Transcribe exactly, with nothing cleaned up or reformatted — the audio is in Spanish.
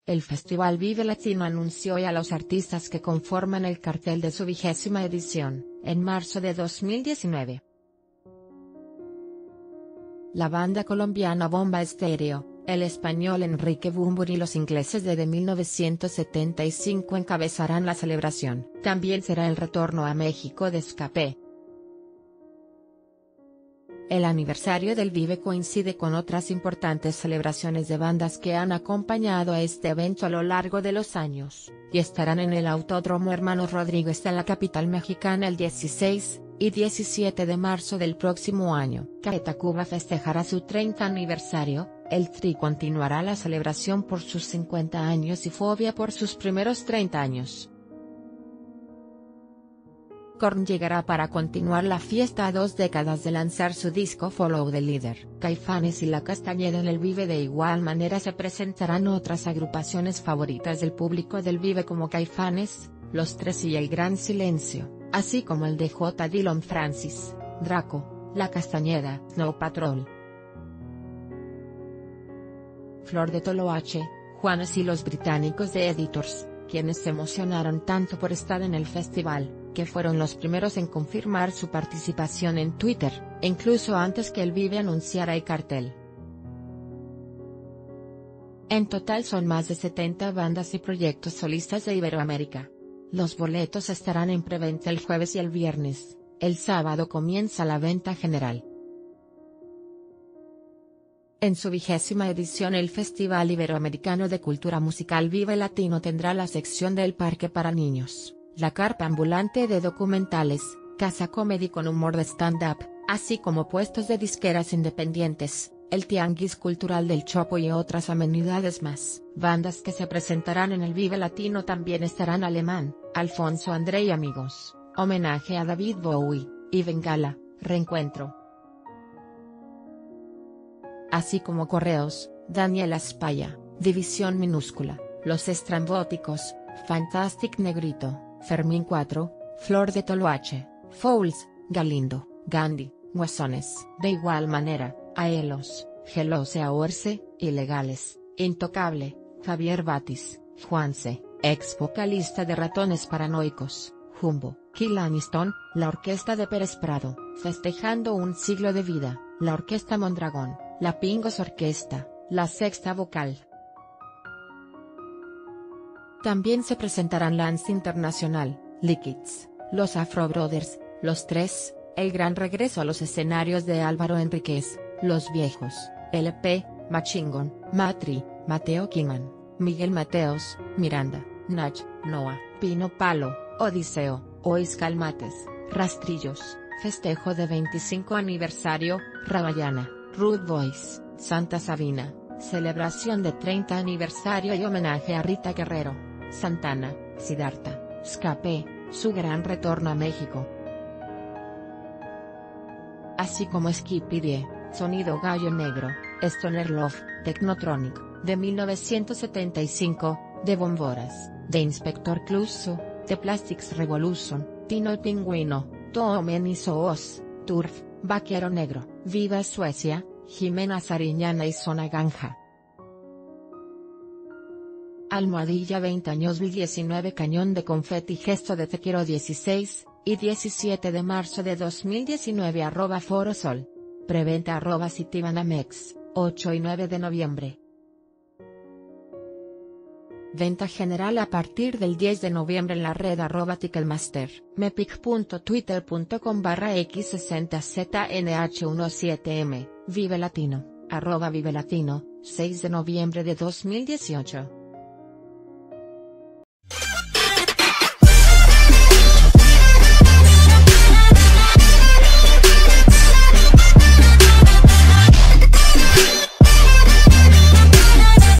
El Festival Vive Latino anunció a los artistas que conforman el cartel de su vigésima edición, en marzo de dos mil diecinueve. La banda colombiana Bomba Estéreo, el español Enrique Bunbury y los ingleses desde mil novecientos setenta y cinco encabezarán la celebración. También será el retorno a México de Escape. El aniversario del Vive coincide con otras importantes celebraciones de bandas que han acompañado a este evento a lo largo de los años, y estarán en el Autódromo Hermanos Rodríguez de la capital mexicana el dieciséis y diecisiete de marzo del próximo año. Café Tacuba festejará su treinta aniversario, el Tri continuará la celebración por sus cincuenta años y Fobia por sus primeros treinta años. Korn llegará para continuar la fiesta a dos décadas de lanzar su disco Follow the Leader. Caifanes y La Castañeda en el Vive. De igual manera se presentarán otras agrupaciones favoritas del público del Vive como Caifanes, Los Tres y El Gran Silencio, así como el de J. Dillon Francis, Draco, La Castañeda, Snow Patrol, Flor de Toloache, Juanes y los británicos de Editors, quienes se emocionaron tanto por estar en el festival, que fueron los primeros en confirmar su participación en Twitter, incluso antes que el Vive anunciara el cartel. En total son más de setenta bandas y proyectos solistas de Iberoamérica. Los boletos estarán en preventa el jueves y el viernes, el sábado comienza la venta general. En su vigésima edición el Festival Iberoamericano de Cultura Musical Vive Latino tendrá la sección del Parque para Niños, la carpa ambulante de documentales, casa comedy con humor de stand-up, así como puestos de disqueras independientes, el tianguis cultural del Chopo y otras amenidades más. Bandas que se presentarán en el Vive Latino también estarán Alemán, Alfonso André y Amigos, homenaje a David Bowie, y Bengala, Reencuentro. Así como Correos, Daniela Spaya, División Minúscula, Los Estrambóticos, Fantastic Negrito, Fermín cuatro, Flor de Toloache, Fouls, Galindo, Gandhi, Guasones. De igual manera, Aelos, Gelose Aorce, Ilegales, Intocable, Javier Batis, Juanse, ex vocalista de Ratones Paranoicos, Jumbo, Kill Aniston, la Orquesta de Pérez Prado, Festejando un siglo de vida, la Orquesta Mondragón, la Pingos Orquesta, la Sexta Vocal. También se presentarán Lance Internacional, Liquids, los Afro Brothers, Los Tres, el gran regreso a los escenarios de Álvaro Enríquez, Los Viejos, L P, Machingon, Matri, Mateo Kingman, Miguel Mateos, Miranda, Nach, Noah, Pino Palo, Odiseo, Ois Calmates, Rastrillos, Festejo de veinticinco aniversario, Ramayana, Rude Boys, Santa Sabina, celebración de treinta aniversario y homenaje a Rita Guerrero, Santana, Siddhartha, Escape, su gran retorno a México. Así como Skippy Die, Sonido Gallo Negro, Stoner Love, Technotronic, de mil novecientos setenta y cinco, The Bomboras, The Inspector Clouseau, The Plastics Revolution, Tino el Pingüino, Toomen y Soos, Turf, Vaquero Negro, Viva Suecia, Jimena Sariñana y Zona Ganja. Almohadilla veinte años diecinueve Cañón de Confeti Gesto de Te Quiero dieciséis y diecisiete de marzo de dos mil diecinueve arroba Foro Sol. Preventa arroba Citibanamex, ocho y nueve de noviembre. Venta general a partir del diez de noviembre en la red arroba Ticketmaster. mepic punto twitter punto com barra x sesenta z n h diecisiete m, Vive Latino, arroba Vive Latino, seis de noviembre de dos mil dieciocho.